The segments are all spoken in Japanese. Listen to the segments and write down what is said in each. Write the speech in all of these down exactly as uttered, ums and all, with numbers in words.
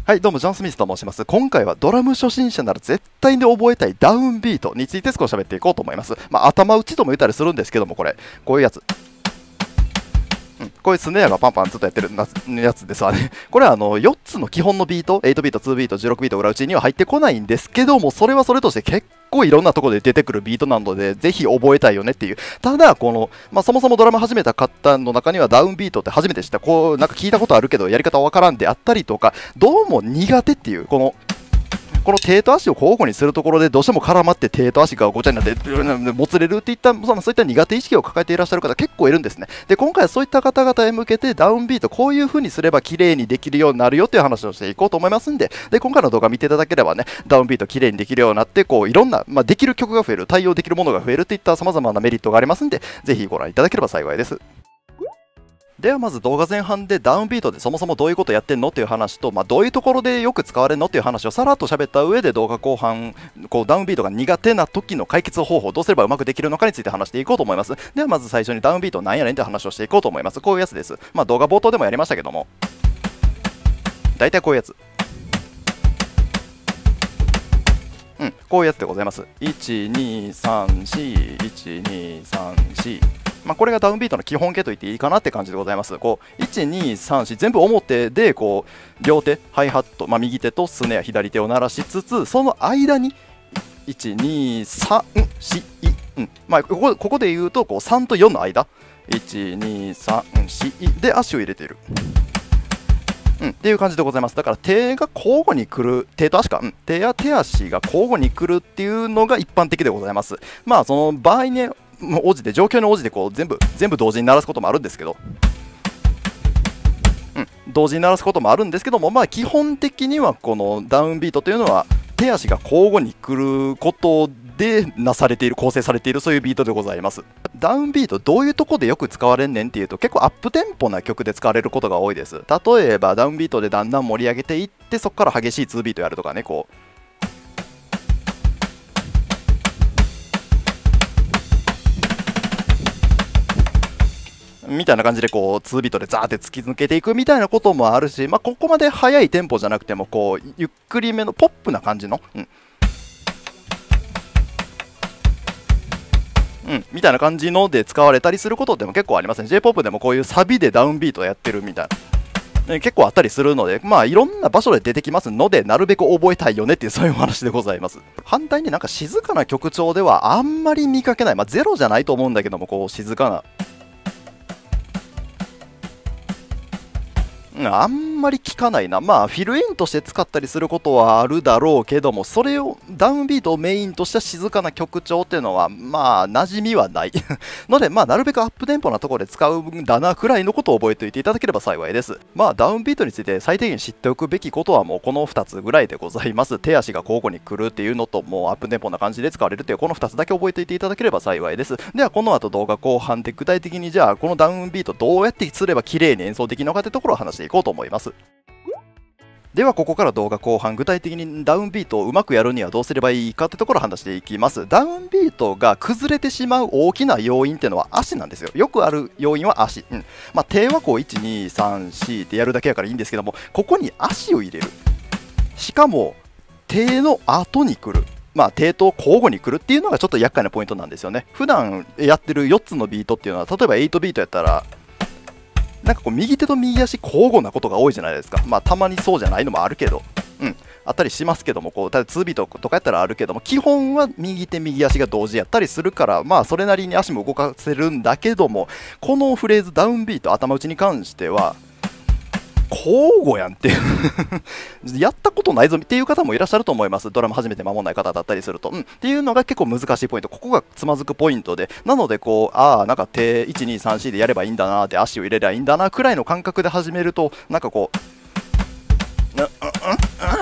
はい、どうも、ジョン・スミスと申します。今回はドラム初心者なら絶対に覚えたいダウンビートについて少し喋っていこうと思います。まあ、頭打ちとも言ったりするんですけども、これ、こういうやつ。うん、こういうスネアがパンパンずっとやってるやつですわね。これはあのよっつの基本のビート、はちビート、にビート、じゅうろくビート裏打ちには入ってこないんですけども、それはそれとして結構いろんなところで出てくるビートなので、ぜひ覚えたいよねっていう。ただ、この、まあ、そもそもドラム始めた方の中にはダウンビートって初めて知った、こう、なんか聞いたことあるけど、やり方わからんであったりとか、どうも苦手っていう、この、この手と足を交互にするところでどうしても絡まって手と足がごちゃになってもつれるっていったそういった苦手意識を抱えていらっしゃる方結構いるんですね。で今回はそういった方々へ向けてダウンビートこういう風にすれば綺麗にできるようになるよという話をしていこうと思いますんで、で今回の動画見ていただければね、ダウンビート綺麗にできるようになってこういろんな、まあ、できる曲が増える、対応できるものが増えるといった様々なメリットがありますんで、ぜひご覧いただければ幸いです。ではまず動画前半でダウンビートでそもそもどういうことやってんのっていう話と、まあ、どういうところでよく使われるのっていう話をさらっと喋った上で動画後半こうダウンビートが苦手な時の解決方法どうすればうまくできるのかについて話していこうと思います。ではまず最初にダウンビートなんやねんって話をしていこうと思います。こういうやつです。まあ動画冒頭でもやりましたけども、大体こういうやつ。うん、こういうやつでございます。いち、に、さん、よん、いち、に、さん、よん。まあ、これがダウンビートの基本形と言っていいかなって感じでございます。こういち、に、さん、よん全部表でこう両手ハイハット、まあ、右手とスネア左手を鳴らしつつその間にいち、に、さん、よん、うんまあ、ここここで言うとこうさんとよんの間いち、に、さん、よんで足を入れている。うん、っていう感じでございます。だから手が交互に来る、手と足か、うん、手や手足が交互に来るっていうのが一般的でございます。まあその場合に応じて状況に応じてこう全部全部同時に鳴らすこともあるんですけど、うん、同時に鳴らすこともあるんですけども、まあ基本的にはこのダウンビートというのは手足が交互に来ることでなされている構成されているそういうビートでございます。ダウンビートどういうとこでよく使われんねんっていうと結構アップテンポな曲で使われることが多いです。例えばダウンビートでだんだん盛り上げていってそこから激しいツービートやるとかね、こうみたいな感じでこうツービートでザーって突き抜けていくみたいなこともあるし、まあ、ここまで速いテンポじゃなくてもこうゆっくりめのポップな感じの、うんうん、みたいな感じので使われたりすることでも結構ありますね。 J-ポップ でもこういうサビでダウンビートやってるみたいな、ね、結構あったりするので、まあいろんな場所で出てきますのでなるべく覚えたいよねっていうそういうお話でございます。反対になんか静かな曲調ではあんまり見かけない、まあゼロじゃないと思うんだけどもこう静かなあんまり聞かないな。まあフィルインとして使ったりすることはあるだろうけども、それをダウンビートをメインとした静かな曲調っていうのはまあ馴染みはないので、まあなるべくアップテンポなところで使うんだなくらいのことを覚えておいていただければ幸いです。まあダウンビートについて最低限知っておくべきことはもうこのふたつぐらいでございます。手足が交互に来るっていうのともうアップテンポな感じで使われるっていうこのふたつだけ覚えておいていただければ幸いです。ではこの後動画後半で具体的にじゃあこのダウンビートどうやってすれば綺麗に演奏できるのかってところを話していこうと思います。ではここから動画後半具体的にダウンビートをうまくやるにはどうすればいいかってところを話していきます。ダウンビートが崩れてしまう大きな要因っていうのは足なんですよ。よくある要因は足、うんまあ、手はこういち、に、さん、よんってやるだけやからいいんですけども、ここに足を入れる、しかも手の後に来る、まあ、手と交互に来るっていうのがちょっと厄介なポイントなんですよね。普段やってるよっつのビートっていうのは例えばはちビートやったらなんかこう右手と右足交互なことが多いじゃないですか。まあたまにそうじゃないのもあるけど、うんあったりしますけども、こうただにビートとかやったらあるけども、基本は右手右足が同時やったりするから、まあそれなりに足も動かせるんだけども、このフレーズダウンビート頭打ちに関しては交互やんってやったことないぞっていう方もいらっしゃると思います。ドラム始めて間もない方だったりすると、うん、っていうのが結構難しいポイント、ここがつまずくポイントで、なのでこうああなんか手いち、に、さん、よんでやればいいんだなって足を入れればいいんだなくらいの感覚で始めるとなんかこう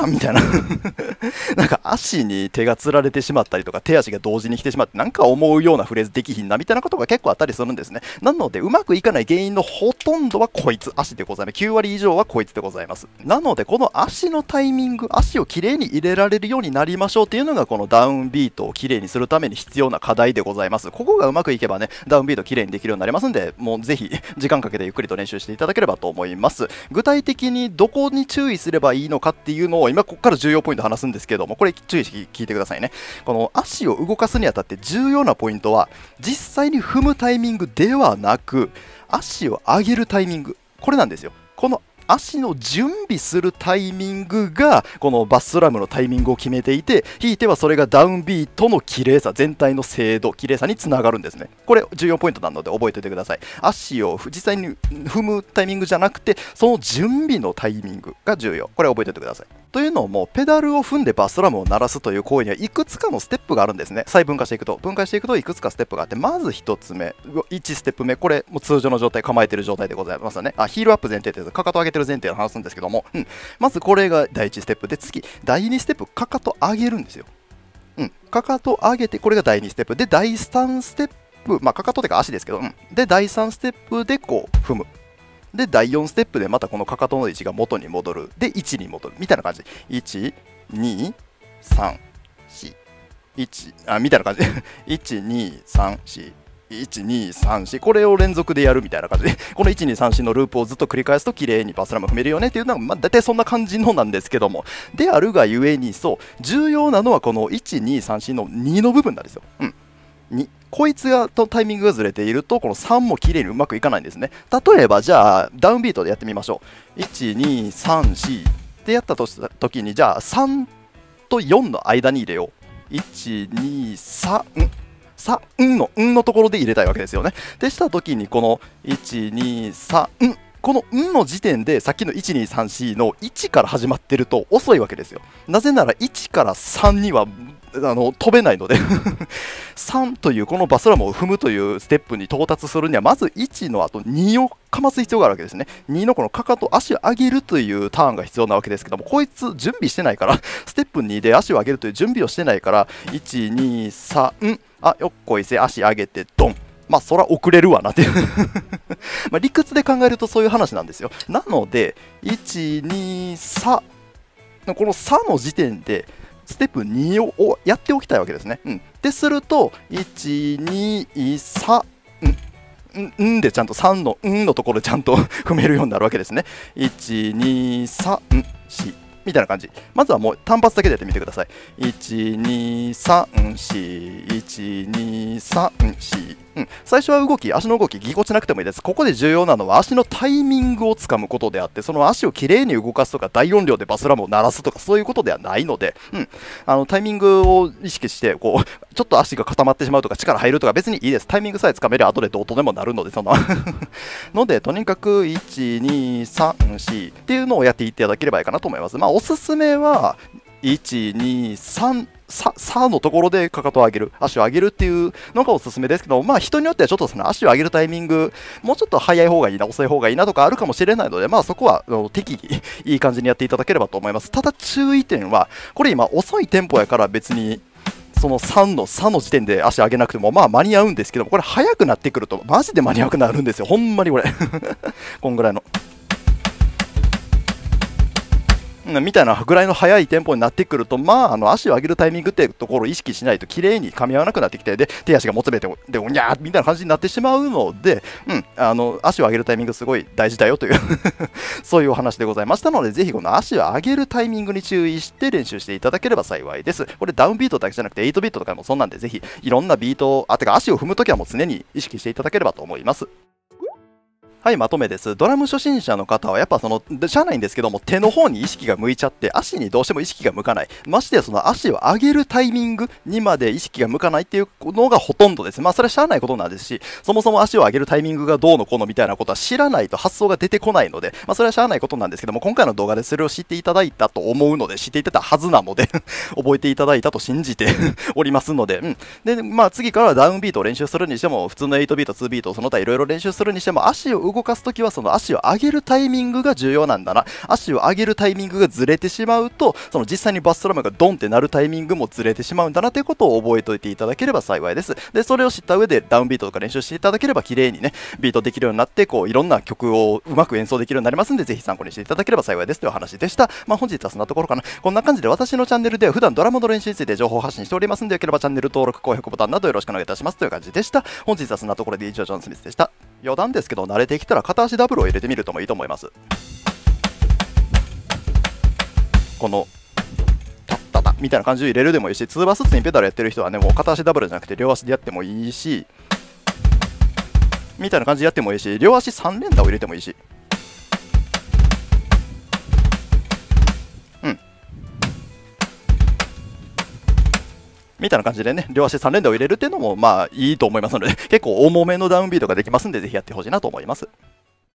んみたいななんか足に手がつられてしまったりとか手足が同時に来てしまってなんか思うようなフレーズできひんなみたいなことが結構あったりするんですね。なのでうまくいかない原因のほとんどはこいつ足でございます。きゅう割以上はこいつでございます。なのでこの足のタイミング、足をきれいに入れられるようになりましょうっていうのがこのダウンビートをきれいにするために必要な課題でございます。ここがうまくいけばねダウンビートきれいにできるようになりますんで、もうぜひ時間かけてゆっくりと練習していただければと思います。具体的にどこに注意すればいいのかっていうのを今ここから重要ポイント話すんですけども、これ注意して聞いてくださいね。この足を動かすにあたって重要なポイントは実際に踏むタイミングではなく足を上げるタイミング、これなんですよ。この足の準備するタイミングがこのバススラムのタイミングを決めていて、ひいてはそれがダウンビートの綺麗さ、全体の精度、綺麗さにつながるんですね。これ重要ポイントなので覚えておいてください。足を実際に踏むタイミングじゃなくてその準備のタイミングが重要。これ覚えておいてください。というのもペダルを踏んでバスドラムを鳴らすという行為にはいくつかのステップがあるんですね。細分化していくと分解していくといくつかステップがあって、まずひとつめ、いちステップ目、これもう通常の状態、構えている状態でございますよね。あ、ヒールアップ前提です。かかと上げてる前提で話すんですけども、うん、まずこれがだいいちステップで、次だいにステップ、かかと上げるんですよ。うん、かかと上げてこれがだいにステップで、だいさんステップ、まあかかとというか足ですけど、うん、でだいさんステップでこう踏む。でだいよんステップでまたこのかかとの位置が元に戻る。でいちに戻るみたいな感じ。いち、に、さん、よん、いち、あ、みたいな感じでいち、に、さん、よん、いち、に、さん、よん、これを連続でやるみたいな感じで、このいち、に、さん、よんのループをずっと繰り返すと綺麗にバスラム踏めるよねっていうのは、まあ、大体そんな感じのなんですけども、であるがゆえに、そう重要なのはこのいち、に、さん、よんのにの部分なんですよ。うん、にこいつがとタイミングがずれているとこのさんも綺麗にうまくいかないんですね。例えばじゃあダウンビートでやってみましょう。いち、に、さん、よんってやったとした時に、じゃあさんとよんの間に入れよう。いち、に、さん、さんのんのところで入れたいわけですよね。でした時にこのいち、に、さん、このんの時点でさっきのいち、に、さん、よんのいちから始まってると遅いわけですよ。なぜならいちからさんにはあの飛べないのでさんというこのバスラムを踏むというステップに到達するにはまずいちの後にをかます必要があるわけですね。にのこのかかと足を上げるというターンが必要なわけですけども、こいつ準備してないからステップにで足を上げるという準備をしてないから、いち、に、さん、あ、よっこいせ足上げてドン、まあそら遅れるわなっていうまあ理屈で考えるとそういう話なんですよ。なのでいち、に、さん、このさの時点でステップにをやっておきたいわけですね。うん、でするといち、に、さん、んんでちゃんとさんのんのところでちゃんと踏めるようになるわけですね。いち、に、さん、よんみたいな感じ。まずはもう単発だけでやってみてください。いち、に、さん、よん、いち、に、さん、よん、うん、最初は動き、足の動き、ぎこちなくてもいいです。ここで重要なのは足のタイミングをつかむことであって、その足をきれいに動かすとか、大音量でバスラムを鳴らすとか、そういうことではないので、うん、あのタイミングを意識して、こう、ちょっと足が固まってしまうとか、力入るとか、別にいいです。タイミングさえつかめれば後でどうとでもなるので、そのので、とにかく、いち、に、さん、よんっていうのをやっていっていただければいいかなと思います。まあ、おすすめは、いち、に、さん、さ、さのところでかかとを上げる、足を上げるっていうのがおすすめですけど、まあ人によってはちょっとその足を上げるタイミング、もうちょっと早い方がいいな、遅い方がいいなとかあるかもしれないので、まあそこは適宜いい感じにやっていただければと思います。ただ注意点は、これ今遅いテンポやから別に、そのさんのさの時点で足上げなくてもまあ間に合うんですけども、これ早くなってくるとマジで間に合わなくなるんですよ。ほんまにこれ。こんぐらいの。みたいなぐらいの速いテンポになってくると、まあ、あの足を上げるタイミングっていうところを意識しないと綺麗に噛み合わなくなってきて、で手足がもつれてでおにゃーみたいな感じになってしまうので、うん、あの足を上げるタイミングすごい大事だよというそういうお話でございましたので、ぜひこの足を上げるタイミングに注意して練習していただければ幸いです。これダウンビートだけじゃなくてはちビートとかもそうなんで、ぜひいろんなビートを、あてか足を踏むときはもう常に意識していただければと思います。はい、まとめです。ドラム初心者の方はやっぱそのしゃあないんですけども、手の方に意識が向いちゃって足にどうしても意識が向かない、ましてやその足を上げるタイミングにまで意識が向かないっていうのがほとんどです。まあそれはしゃあないことなんですし、そもそも足を上げるタイミングがどうのこうのみたいなことは知らないと発想が出てこないので、まあそれはしゃあないことなんですけども、今回の動画でそれを知っていただいたと思うので、知っていただいたはずなので覚えていただいたと信じておりますので、うん、でまあ次からはダウンビートを練習するにしても、普通のはちビート、にビート、その他いろいろ練習するにしても、足を動かすときはその足を上げるタイミングが重要なんだな、足を上げるタイミングがずれてしまうとその実際にバスドラムがドンってなるタイミングもずれてしまうんだなということを覚えておいていただければ幸いです。でそれを知った上でダウンビートとか練習していただければ綺麗にねビートできるようになってこういろんな曲をうまく演奏できるようになりますんで、ぜひ参考にしていただければ幸いですという話でした。まあ本日はそんなところかな。こんな感じで私のチャンネルでは普段ドラムの練習について情報発信しておりますんで、よければチャンネル登録高評価ボタンなどよろしくお願いいたしますという感じでした。本日はそんなところで以上ジョン・スミスでした。余談ですけど慣れてきたら片足ダブルを入れてみるともいいと思います。このタッタタみたいな感じで入れるでもいいし、ツーバスツインペダルやってる人はねもう片足ダブルじゃなくて両足でやってもいいしみたいな感じでやってもいいし、両足さん連打を入れてもいいし、うんみたいな感じでね両足さん連打を入れるっていうのもまあいいと思いますので、結構重めのダウンビートができますんで、ぜひやってほしいなと思います。